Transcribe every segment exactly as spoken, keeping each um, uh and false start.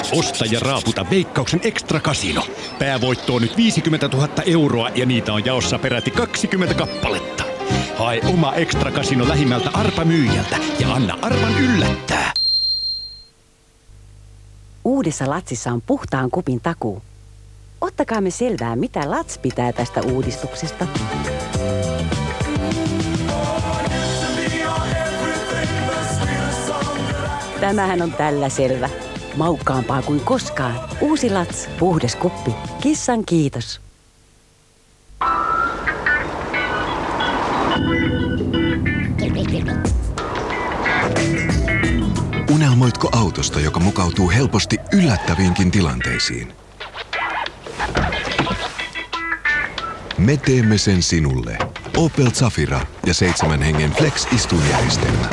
Osta ja raaputa Veikkauksen Extra Casino. Päävoitto on nyt viisikymmentätuhatta euroa ja niitä on jaossa peräti kaksikymmentä kappaletta. Hae oma Extra Casino lähimmältä arpamyyjältä ja anna arpan yllättää. Uudessa Latsissa on puhtaan kupin takuu. Ottakaamme selvää, mitä Lats pitää tästä uudistuksesta. Tämähän on tällä selvä. Maukkaampaa kuin koskaan. Uusi Lats, puhdas kuppi. Kissan kiitos. Unelmoitko autosta, joka mukautuu helposti yllättäviinkin tilanteisiin? Me teemme sen sinulle. Opel Zafira ja seitsemän hengen Flex-istuinjärjestelmä.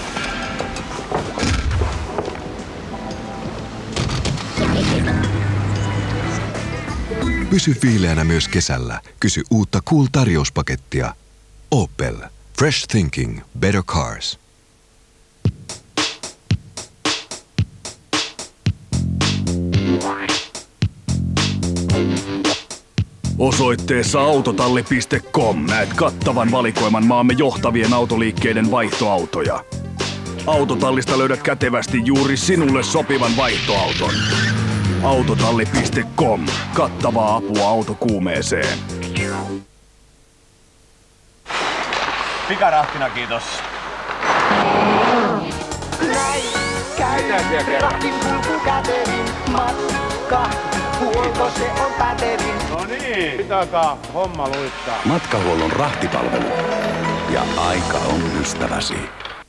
Pysy fiileänä myös kesällä. Kysy uutta Cool-tarjouspakettia. Opel. Fresh thinking. Better cars. Osoitteessa autotalli piste com näet kattavan valikoiman maamme johtavien autoliikkeiden vaihtoautoja. Autotallista löydät kätevästi juuri sinulle sopivan vaihtoauton. Autotalli piste com. Kattavaa apua autokuumeeseen. Pikarahtina, kiitos. Näin käy rahtin kulkukäterin matka. Huolto se on pätevin. No niin, pitäkää homma luittaa. Matkahuollon rahtipalvelu. Ja aika on ystäväsi.